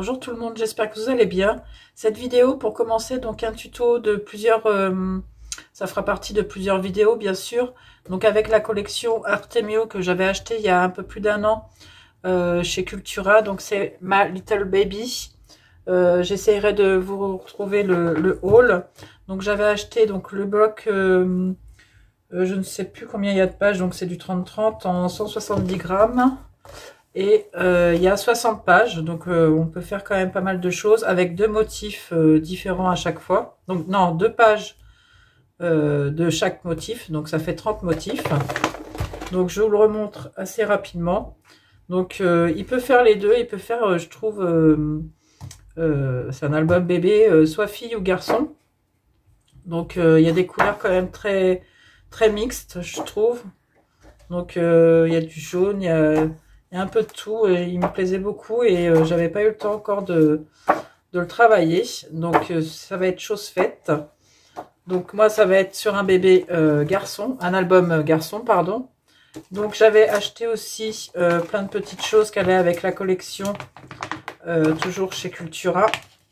Bonjour tout le monde, j'espère que vous allez bien. Cette vidéo pour commencer, donc un tuto de plusieurs, ça fera partie de plusieurs vidéos bien sûr. Donc avec la collection Artemio que j'avais acheté il y a un peu plus d'un an chez Cultura. Donc c'est My Little Baby. J'essaierai de vous retrouver le haul. Donc j'avais acheté donc le bloc, je ne sais plus combien il y a de pages, donc c'est du 30-30 en 170 grammes. Et il y a 60 pages, donc on peut faire quand même pas mal de choses avec deux motifs différents à chaque fois. Donc non, deux pages de chaque motif, donc ça fait 30 motifs. Donc je vous le remontre assez rapidement. Donc il peut faire les deux, il peut faire, je trouve, c'est un album bébé, soit fille ou garçon. Donc il y a des couleurs quand même très, très mixtes, je trouve. Donc il y a du jaune, il y a un peu de tout, et il me plaisait beaucoup et j'avais pas eu le temps encore de le travailler, donc ça va être chose faite. Donc moi ça va être sur un bébé garçon, un album garçon pardon. Donc j'avais acheté aussi plein de petites choses qu'elle a avec la collection, toujours chez Cultura.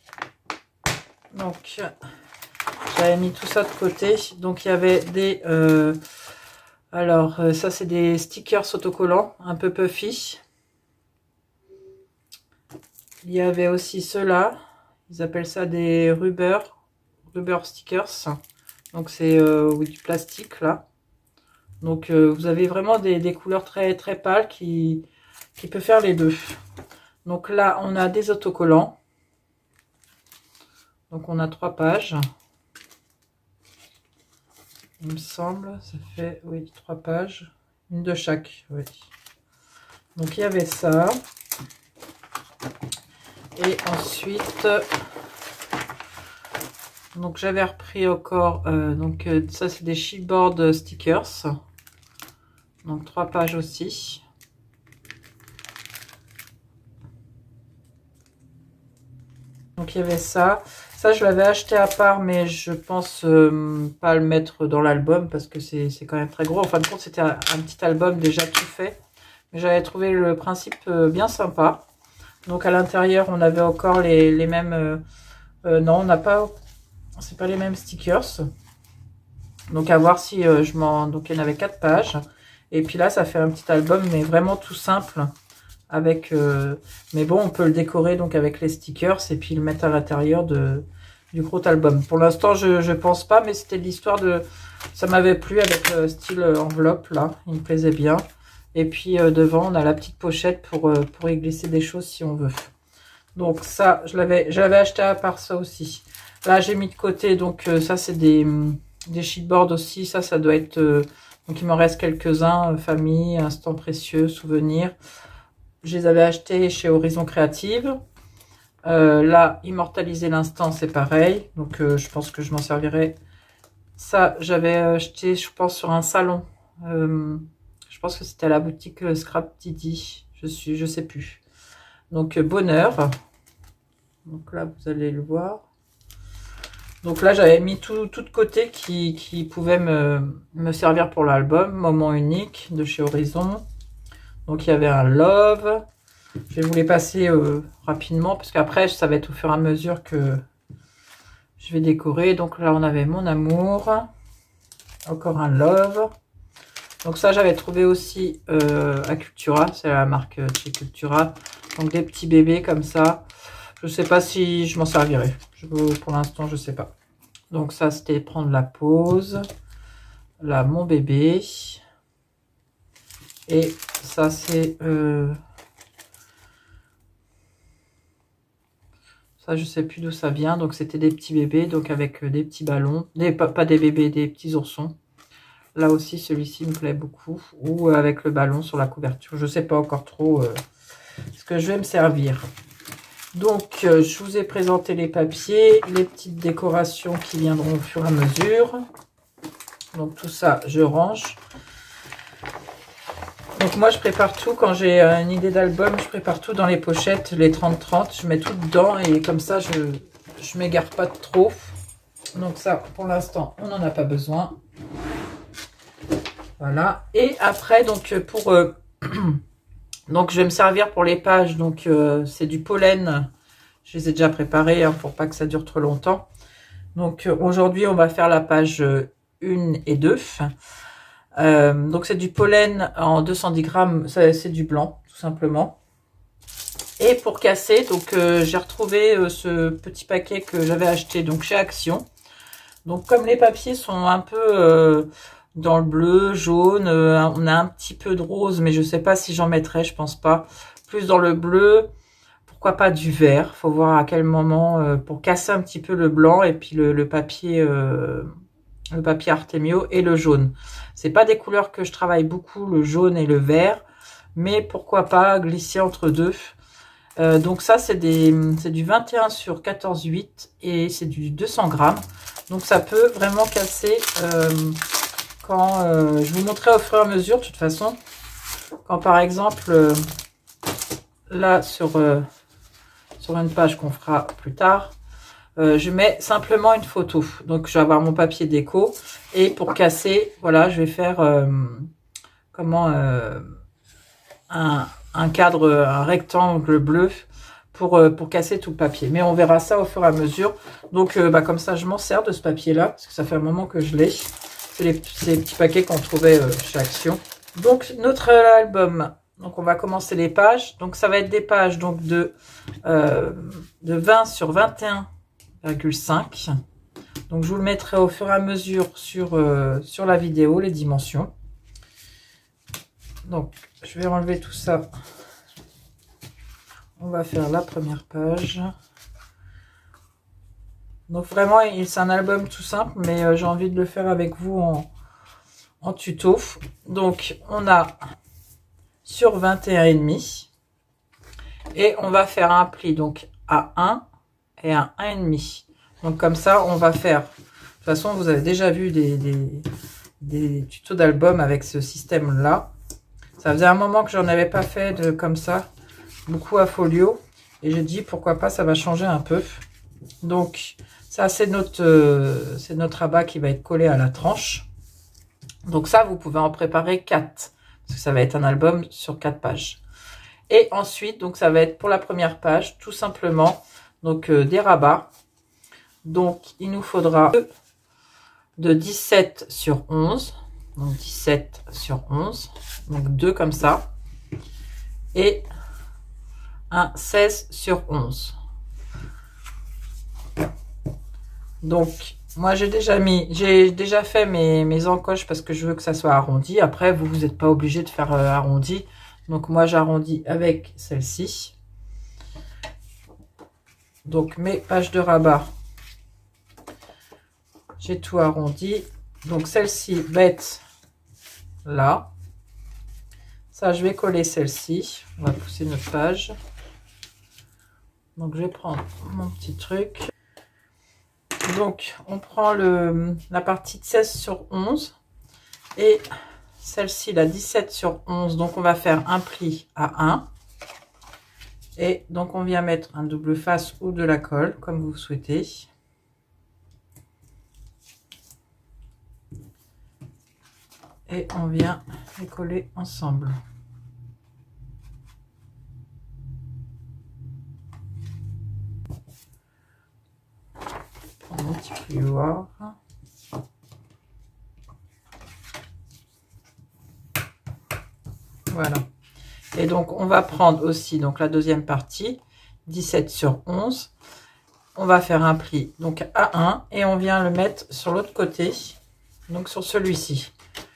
Donc j'avais mis tout ça de côté. Donc il y avait des alors, ça, c'est des stickers autocollants, un peu puffy. Il y avait aussi ceux-là. Ils appellent ça des rubber stickers. Donc, c'est oui, du plastique, là. Donc, vous avez vraiment des couleurs très, très pâles qui peuvent faire les deux. Donc, là, on a des autocollants. Donc, on a 3 pages. Il me semble, ça fait, oui, 3 pages, une de chaque, oui. Donc, il y avait ça. Et ensuite, donc j'avais repris encore, donc ça, c'est des chipboard stickers. Donc, 3 pages aussi. Donc, il y avait ça. Ça, je l'avais acheté à part, mais je pense pas le mettre dans l'album parce que c'est quand même très gros. En fin de compte, c'était un petit album déjà tout fait. Mais j'avais trouvé le principe bien sympa. Donc, à l'intérieur, on avait encore les mêmes... non, on n'a pas... C'est pas les mêmes stickers. Donc, à voir si je m'en... Donc, il y en avait 4 pages. Et puis là, ça fait un petit album, mais vraiment tout simple. Avec mais bon, on peut le décorer donc avec les stickers et puis le mettre à l'intérieur du gros album. Pour l'instant, je pense pas, mais c'était l'histoire de... Ça m'avait plu avec le style enveloppe, là. Il me plaisait bien. Et puis, devant, on a la petite pochette pour y glisser des choses si on veut. Donc, ça, je l'avais acheté à part ça aussi. Là, j'ai mis de côté, donc, ça, c'est des chipboards aussi. Ça doit être... donc, il m'en reste quelques-uns. Famille, instant précieux, souvenirs. Je les avais achetés chez Horizon Créative. Là, Immortaliser l'instant, c'est pareil. Donc, je pense que je m'en servirai. Ça, j'avais acheté, je pense, sur un salon. Je pense que c'était à la boutique Scrap Didi. Je sais plus. Donc, Bonheur. Donc là, vous allez le voir. Donc là, j'avais mis tout de côté qui pouvait me servir pour l'album. Moment unique de chez Horizon. Donc, il y avait un Love. Je vais vous les passer rapidement, parce qu'après, ça va être au fur et à mesure que je vais décorer. Donc là, on avait Mon Amour. Encore un Love. Donc ça, j'avais trouvé aussi à Cultura. C'est la marque chez Cultura. Donc des petits bébés comme ça. Je ne sais pas si je m'en servirai. Pour l'instant, je ne sais pas. Donc ça, c'était Prendre la pause. Là, Mon bébé. Et ça, c'est... ça, je sais plus d'où ça vient. Donc, c'était des petits bébés. Donc, avec des petits ballons. Pas des bébés, des petits oursons. Là aussi, celui-ci me plaît beaucoup. Ou avec le ballon sur la couverture. Je sais pas encore trop ce que je vais me servir. Donc, je vous ai présenté les papiers. Les petites décorations qui viendront au fur et à mesure. Donc, tout ça, je range. Donc moi je prépare tout, quand j'ai une idée d'album, je prépare tout dans les pochettes, les 30-30, je mets tout dedans et comme ça je m'égare pas trop. Donc ça pour l'instant on n'en a pas besoin. Voilà, et après donc donc je vais me servir pour les pages, donc c'est du pollen Je les ai déjà préparés hein, pour pas que ça dure trop longtemps. Donc aujourd'hui, on va faire la page 1 et 2. Donc c'est du pollen en 210 grammes, c'est du blanc tout simplement. Et pour casser, donc j'ai retrouvé ce petit paquet que j'avais acheté donc chez Action. Donc comme les papiers sont un peu dans le bleu, jaune, on a un petit peu de rose, mais je sais pas si j'en mettrai, je pense pas. Plus dans le bleu, pourquoi pas du vert. Faut voir à quel moment pour casser un petit peu le blanc et puis le papier Artemio et le jaune. C'est pas des couleurs que je travaille beaucoup, le jaune et le vert, mais pourquoi pas glisser entre deux. Donc ça c'est du 21 sur 14,8 et c'est du 200 grammes. Donc ça peut vraiment casser quand je vous montrerai au fur et à mesure de toute façon. Quand par exemple là sur une page qu'on fera plus tard, je mets simplement une photo. Donc je vais avoir mon papier déco et pour casser, voilà, je vais faire un cadre, un rectangle bleu pour casser tout le papier. Mais on verra ça au fur et à mesure. Donc comme ça, je m'en sers de ce papier-là, parce que ça fait un moment que je l'ai. C'est les petits paquets qu'on trouvait chez Action. Donc notre album, donc on va commencer les pages. Donc ça va être des pages donc de 20 sur 21,5. Donc je vous le mettrai au fur et à mesure sur la vidéo, les dimensions. Donc je vais enlever tout ça. On va faire la première page. Donc vraiment, c'est un album tout simple, mais j'ai envie de le faire avec vous en tuto. Donc on a sur 21,5 et on va faire un pli donc à 1 et à 1,5. Donc comme ça, on va faire. De toute façon, vous avez déjà vu des tutos d'album avec ce système-là. Ça faisait un moment que j'en avais pas fait comme ça, beaucoup à folio. Et j'ai dit pourquoi pas, ça va changer un peu. Donc ça c'est notre rabat qui va être collé à la tranche. Donc ça vous pouvez en préparer 4. Parce que ça va être un album sur 4 pages. Et ensuite, donc ça va être pour la première page, tout simplement, donc des rabats. Donc il nous faudra de 17 sur 11. Donc 17 sur 11. Donc 2 comme ça. Et un 16 sur 11. Donc moi j'ai déjà fait mes encoches parce que je veux que ça soit arrondi. Après vous n'êtes pas obligé de faire arrondi. Donc moi j'arrondis avec celle-ci. Donc mes pages de rabat, j'ai tout arrondi. Donc celle-ci va être là. Ça je vais coller celle-ci. On va pousser notre page. Donc je vais prendre mon petit truc. Donc on prend la partie de 16 sur 11 et celle-ci la 17 sur 11. Donc on va faire un pli à 1 et donc on vient mettre un double face ou de la colle comme vous souhaitez. Et on vient les coller ensemble. Mon petit plioir. Voilà. Et donc on va prendre aussi donc la deuxième partie 17 sur 11. On va faire un pli donc à 1 et on vient le mettre sur l'autre côté, donc sur celui-ci.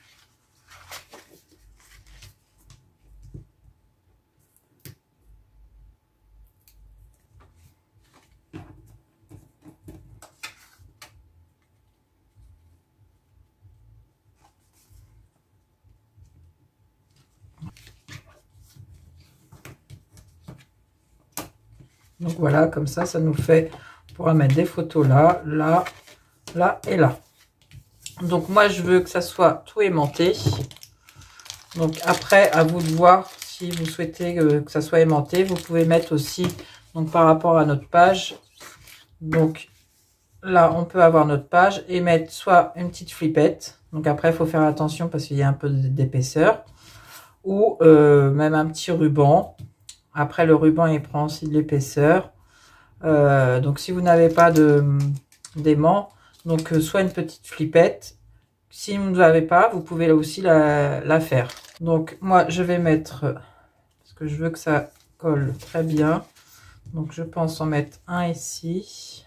Donc voilà, comme ça nous fait, on pourra mettre des photos là, là, là et là. Donc moi je veux que ça soit tout aimanté. Donc après à vous de voir si vous souhaitez que ça soit aimanté. Vous pouvez mettre aussi, donc par rapport à notre page, donc là on peut avoir notre page et mettre soit une petite flippette. Donc après il faut faire attention parce qu'il y a un peu d'épaisseur. Ou même un petit ruban. Après, le ruban, il prend aussi de l'épaisseur. Donc si vous n'avez pas d'aimant, donc soit une petite flippette. Si vous ne l'avez pas, vous pouvez là aussi la faire. Donc moi je vais mettre, parce que je veux que ça colle très bien, donc je pense en mettre un ici.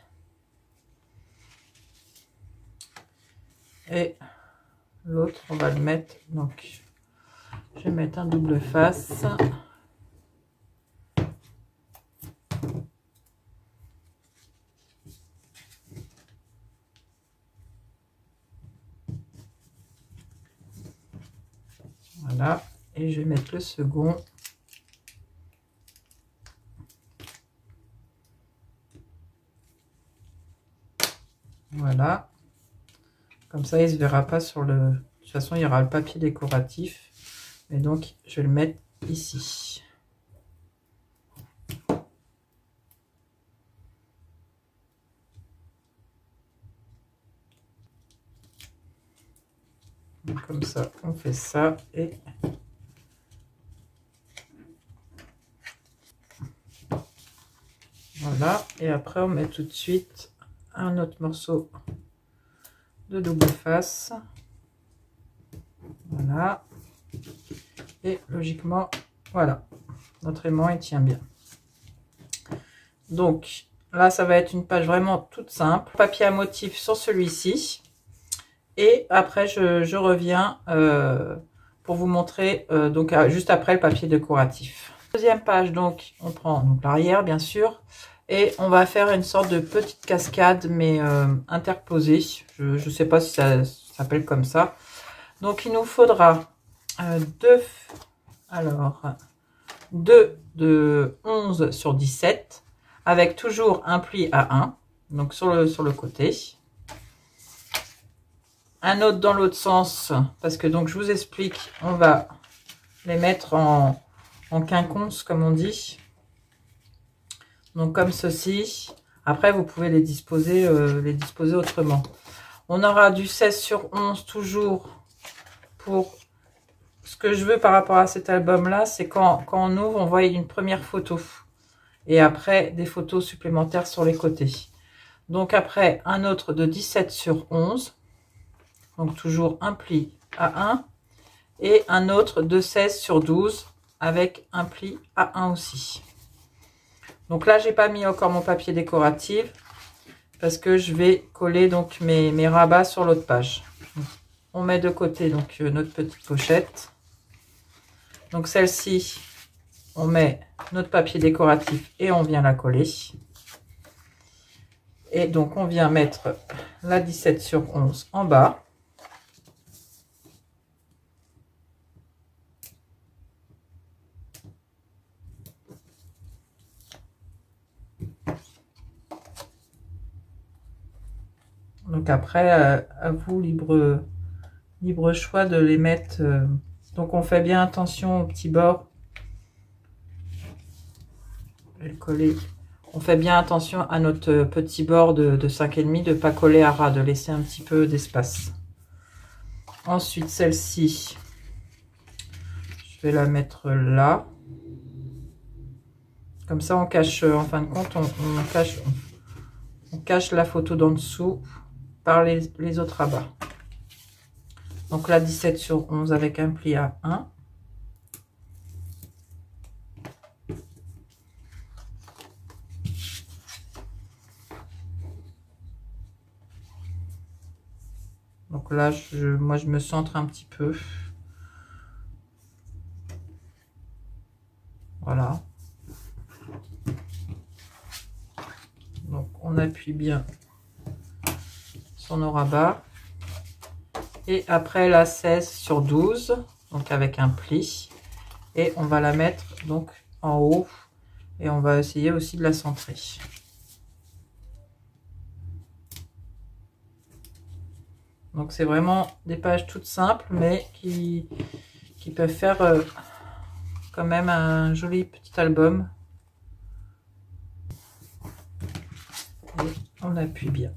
Et l'autre on va le mettre, donc je vais mettre un double face. Voilà, et je vais mettre le second. Voilà, comme ça il se verra pas sur le... De toute façon il y aura le papier décoratif, et donc je vais le mettre ici. Donc, comme ça on fait ça, et voilà, et après on met tout de suite un autre morceau de double face. Voilà, et logiquement voilà, notre aimant il tient bien. Donc là ça va être une page vraiment toute simple, papier à motif sur celui-ci, et après je reviens pour vous montrer donc juste après le papier décoratif. Deuxième page, donc on prend donc l'arrière bien sûr, et on va faire une sorte de petite cascade mais interposée. Je sais pas si ça s'appelle comme ça. Donc il nous faudra deux de 11 sur 17 avec toujours un pli à 1, donc sur le côté. Un autre dans l'autre sens, parce que donc je vous explique, on va les mettre en quinconce comme on dit. Donc comme ceci. Après vous pouvez les disposer autrement. On aura du 16 sur 11 toujours. Pour ce que je veux par rapport à cet album là, c'est quand on ouvre on voit une première photo et après des photos supplémentaires sur les côtés. Donc après un autre de 17 sur 11, donc toujours un pli à 1, et un autre de 16 sur 12 avec un pli à 1 aussi. Donc là j'ai pas mis encore mon papier décoratif parce que je vais coller donc mes rabats sur l'autre page. On met de côté donc notre petite pochette. Donc celle-ci, on met notre papier décoratif et on vient la coller. Et donc on vient mettre la 17 sur 11 en bas. Donc après, à vous, libre choix de les mettre. Donc on fait bien attention au petit bord. Je vais le coller. On fait bien attention à notre petit bord de 5,5, de ne pas coller à ras, de laisser un petit peu d'espace. Ensuite, celle-ci, je vais la mettre là. Comme ça, on cache, en fin de compte, on cache la photo d'en dessous par les autres rabats. Donc là, 17 sur 11 avec un pli à 1. Donc là, moi, je me centre un petit peu. Voilà. Donc, on appuie bien sur nos rabats. Et après, la 16 sur 12, donc avec un pli. Et on va la mettre donc en haut. Et on va essayer aussi de la centrer. Donc c'est vraiment des pages toutes simples, mais qui peuvent faire quand même un joli petit album. Et on appuie bien.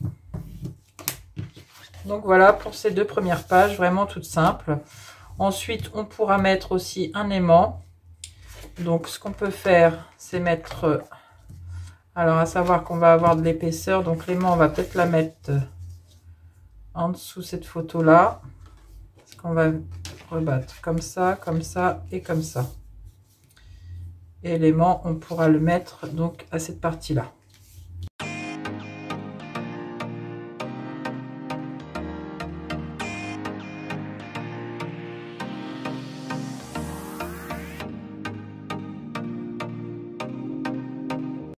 Donc voilà pour ces deux premières pages, vraiment toutes simples. Ensuite, on pourra mettre aussi un aimant. Donc ce qu'on peut faire, c'est mettre Alors, à savoir qu'on va avoir de l'épaisseur. Donc, l'aimant, on va peut-être la mettre en dessous cette photo-là. Parce qu'on va rebattre comme ça et comme ça. Et l'aimant, on pourra le mettre donc à cette partie-là.